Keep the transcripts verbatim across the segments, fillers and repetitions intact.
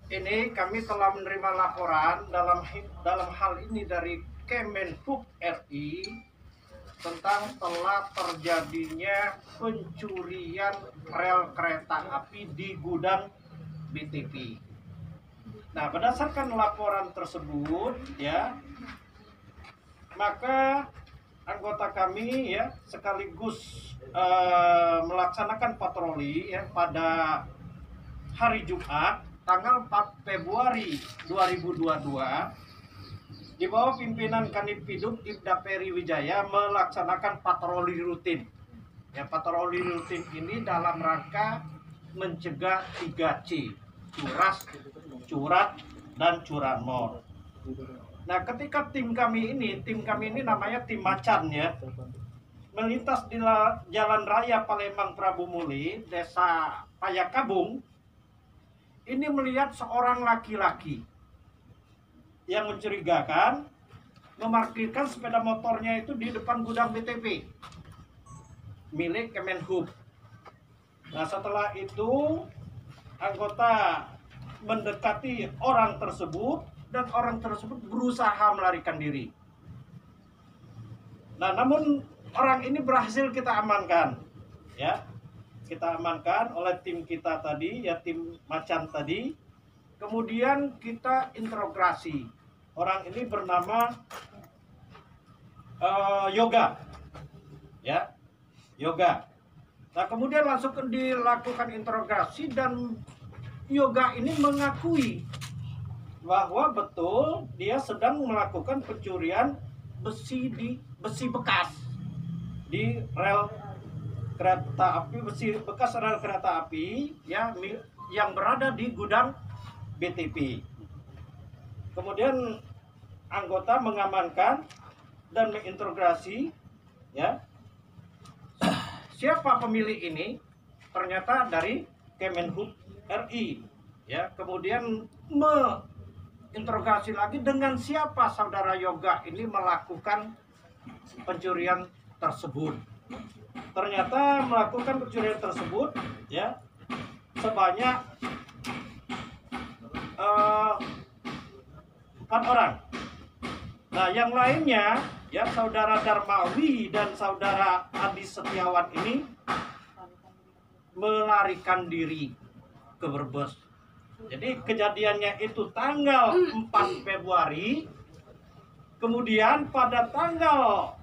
Ini kami telah menerima laporan dalam dalam hal ini dari Kemenhub R I tentang telah terjadinya pencurian rel kereta api di gudang B T P. Nah, berdasarkan laporan tersebut, ya, maka anggota kami ya sekaligus uh, melaksanakan patroli ya pada hari Jumat tanggal empat Februari dua ribu dua puluh dua di bawah pimpinan Kanitpidum Ibda Peri Wijaya melaksanakan patroli rutin. Ya, patroli rutin ini dalam rangka mencegah tiga C, curas, curat, dan curanmor. Nah, ketika tim kami ini, tim kami ini namanya tim macan ya, melintas di Jalan Raya Palembang Prabu Muli, Desa Payakabung, ini melihat seorang laki-laki yang mencurigakan memarkirkan sepeda motornya itu di depan gudang B T P milik Kemenhub. Nah, setelah itu anggota mendekati orang tersebut dan orang tersebut berusaha melarikan diri. Nah, namun orang ini berhasil kita amankan, ya. Kita amankan oleh tim kita tadi, ya tim macan tadi. Kemudian kita interogasi. Orang ini bernama uh, Yoga, ya, Yoga. Nah, kemudian langsung dilakukan interogasi dan Yoga ini mengakui bahwa betul dia sedang melakukan pencurian besi di besi bekas di rel kereta api, besi bekas rel kereta api ya yang berada di gudang B T P. Kemudian anggota mengamankan dan menginterogasi ya siapa pemilik ini, ternyata dari Kemenhub R I ya. Kemudian menginterogasi lagi dengan siapa saudara Yoga ini melakukan pencurian tersebut. Ternyata melakukan pencurian tersebut ya sebanyak uh, empat orang. Nah, yang lainnya ya saudara Darmawi dan saudara Adi Setiawan ini melarikan diri ke Brebes. Jadi kejadiannya itu tanggal empat Februari. Kemudian pada tanggal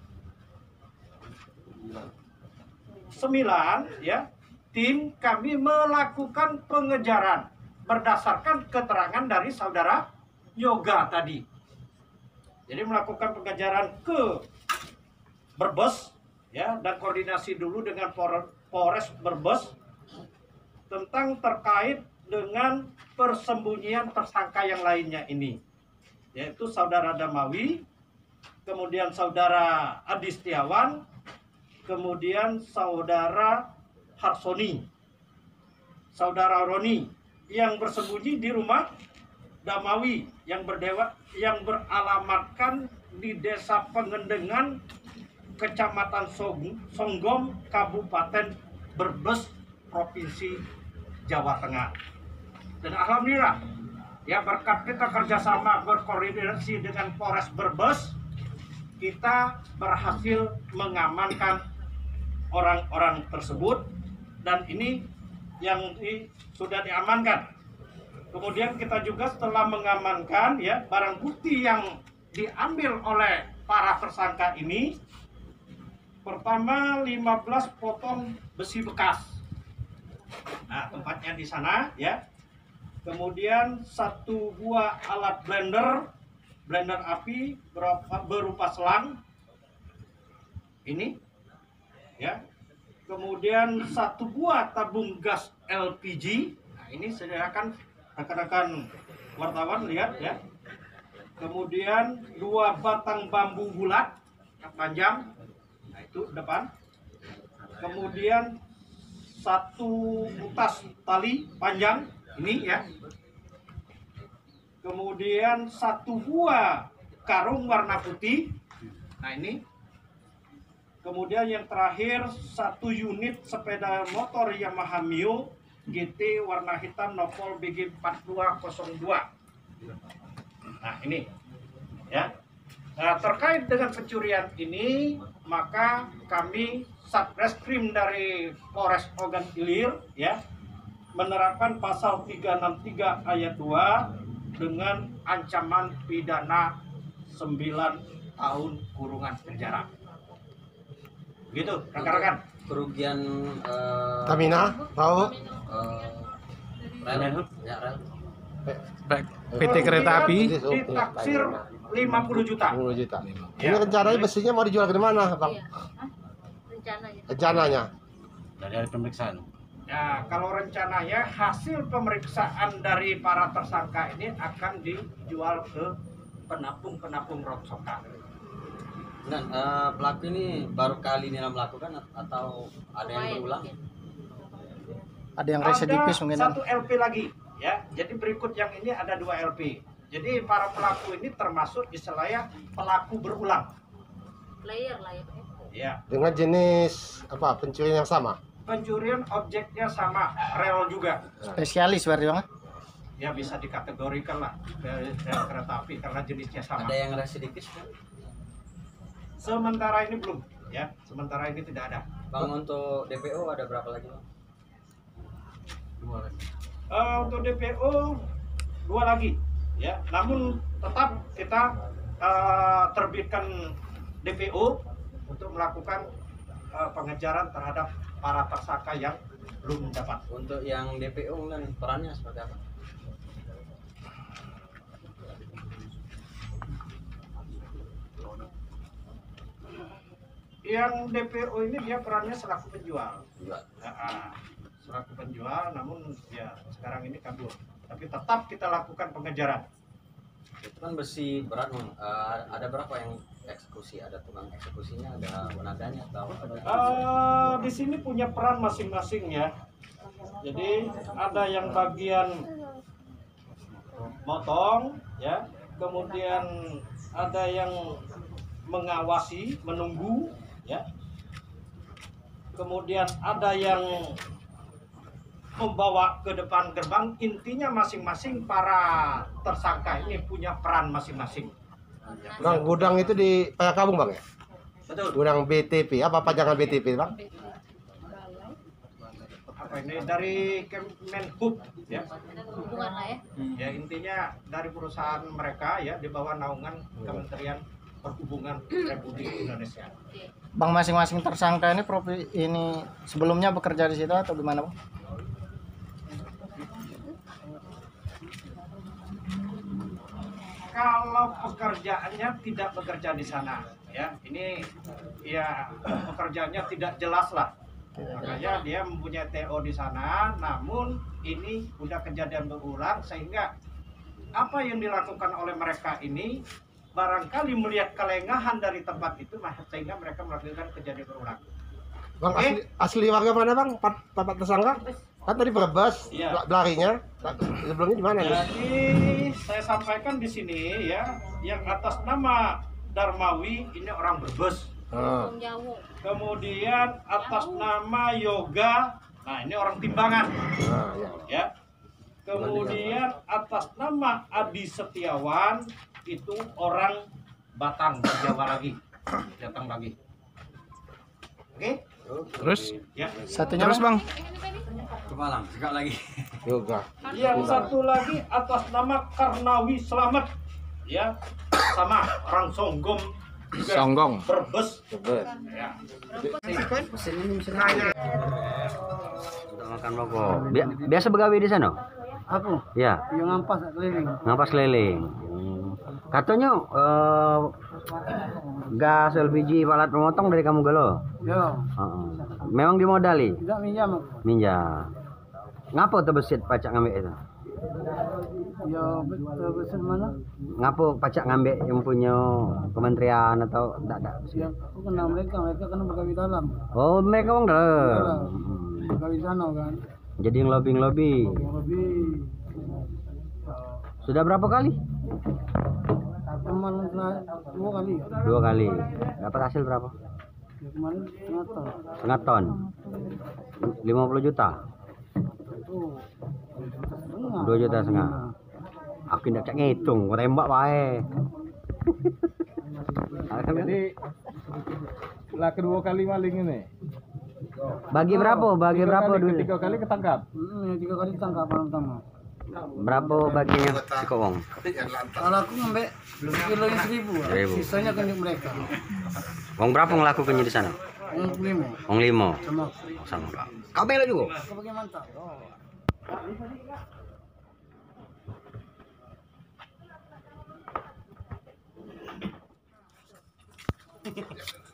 sembilan ya, tim kami melakukan pengejaran berdasarkan keterangan dari saudara Yoga tadi. Jadi melakukan pengejaran ke Brebes ya, dan koordinasi dulu dengan Polres Brebes tentang terkait dengan persembunyian tersangka yang lainnya ini, yaitu saudara Damawi, kemudian saudara Adi Setiawan, kemudian saudara Harsoni, saudara Roni yang bersembunyi di rumah Damawi yang berdewa yang beralamatkan di Desa Pengendengan, Kecamatan Songgom, Kabupaten Brebes, Provinsi Jawa Tengah. Dan alhamdulillah ya, berkat kita kerjasama berkoordinasi dengan Polres Brebes, kita berhasil mengamankan orang-orang tersebut dan ini yang di, sudah diamankan. Kemudian kita juga setelah mengamankan ya barang bukti yang diambil oleh para tersangka ini, pertama lima belas potong besi bekas. Nah, tempatnya di sana ya. Kemudian satu buah alat blender, blender api berupa, berupa selang. Ini ya. Kemudian satu buah tabung gas L P G. Nah, ini sediakan rekan-rekan wartawan lihat ya. Kemudian dua batang bambu bulat yang panjang, nah itu depan. Kemudian satu utas tali panjang ini ya. Kemudian satu buah karung warna putih. Nah ini. Kemudian yang terakhir satu unit sepeda motor Yamaha Mio G T warna hitam Nopol B G empat dua nol dua. Nah ini ya. Nah, terkait dengan pencurian ini, maka kami Satreskrim dari Polres Ogan Ilir ya menerapkan pasal tiga enam tiga ayat dua dengan ancaman pidana sembilan tahun kurungan penjara. Gitu, rekan-rekan. Kerugian uh, Tamina tahu uh, rel, ya rel. P T Kereta Api Ditaksir lima puluh juta. lima puluh juta. Ya. Ini rencananya besinya mau dijual ke mana, Bang? Iya. Hah? Rencananya. Rencananya. dari hari pemeriksaan. Nah, kalau rencananya hasil pemeriksaan dari para tersangka ini akan dijual ke penapung-penapung rongsokan. Dan uh, pelaku ini baru kali ini melakukan atau ada yang Lumayan, berulang? mungkin. Ada yang residipis mungkin. Satu L P lagi, ya. Jadi berikut yang ini ada dua L P. Jadi para pelaku ini termasuk istilahnya pelaku berulang. Player lah ya Pak. Ya. Dengan jenis apa? Pencurian yang sama. Pencurian objeknya sama, rel juga. Spesialis berarti Bang. Ya bisa dikategorikan lah dari rel kereta api karena jenisnya sama. Ada yang residipis kan? Sementara ini belum, ya. Sementara ini tidak ada. Bang, untuk D P O ada berapa lagi Bang? Uh, untuk D P O dua lagi, ya. Namun tetap kita uh, terbitkan D P O untuk melakukan uh, pengejaran terhadap para tersangka yang belum dapat. Untuk yang D P O kan perannya seperti apa? Yang D P O ini dia perannya selaku penjual. Enggak. Nah, selaku penjual, namun ya sekarang ini kabur. Tapi tetap kita lakukan pengejaran. Itu kan besi berat Bang. Uh, ada berapa yang eksekusi? Ada tukang eksekusinya, ada wanadanya atau ada? Uh, di sini punya peran masing-masing ya. Jadi ada yang bagian motong, ya. Kemudian ada yang mengawasi, menunggu, ya. Kemudian ada yang membawa ke depan gerbang. Intinya masing-masing para tersangka ini punya peran masing-masing. Bang, gudang itu di Payakabung, Bang ya? Betul. Gudang B T P. Apa pajangan B T P, Bang? Apa ini dari Kemenhub, ya. Hubungan lah ya. Ya intinya dari perusahaan mereka ya di bawah naungan Kementerian Perhubungan Republik Indonesia. Oke. Bang, masing-masing tersangka ini profi ini sebelumnya bekerja di situ atau gimana Bang? Kalau pekerjaannya tidak bekerja di sana, ya ini ya pekerjaannya tidak jelas lah. Makanya dia mempunyai T O di sana, namun ini udah kejadian berulang sehingga apa yang dilakukan oleh mereka ini barangkali melihat kelengahan dari tempat itu sehingga mereka melakukan kejadian berulang. Bang, Oke. asli, asli warga mana, Bang? Empat tempat tersangka? Kan tadi Brebes, Iya. bel- belarinya. Sebelumnya di mana nih? Jadi saya sampaikan di sini ya, yang atas nama Darmawi ini orang Brebes. Ah. Bung Jawu. Kemudian atas nama Yoga, nah ini orang Timbangan, Ah, ya. ya. Kemudian atas nama Adi Setiawan itu orang Batang, Jawa lagi, datang lagi. Oke, Terus ya. satunya Terus Bang. Ke Malang, sekali lagi. Yoga. Yang satu lagi atas nama Karnawi Slamet, ya, sama orang Songgom, juga Songgong. Brebes, Brebes. ya. Untuk makan rokok. Bia- Biasa begawe di sana? Aku Ya, yang ngampas keliling. ngampas keliling. Hmm. Katanya eh, gas L P G palat memotong dari kamu galo. Yo, Heeh. Memang dimodali, tidak minjam aku. minjam. Ngapo tuh besit pacak ngambil itu? Yo, betul betul mana? Ngapo pacak ngambil yang punya kementerian atau enggak ada? Ya, aku kenal mereka, mereka kan begawi dalam, Oh, mereka bang dalam. begawi sana kan. Jadi yang lobby-lobby. Yang lebih Sudah berapa kali? teman kena dua kali. Dua kali. Dapat hasil berapa? Ya, kemarin setengah tahun. Setengah ton. lima puluh juta. Itu setengah. Dua juta setengah. Aku tidak cek ngitung, gua tembak wae. Jadi lah kedua kali maling ini. Bagi berapa? Bagi Tiga berapa kali, dulu? Tiga kali ketangkap. Hmm, yang tiga kali tangkap malam pertama. Berapa baginya si Kowong? Kalau aku ngambil kilo yang seribu, Seribu. sisanya kan untuk mereka. Wong berapa ngelakukannya di sana? Yang lima Wong limo. sama Sama Pak. Kau bela juga? aku pakai mantap. Oh.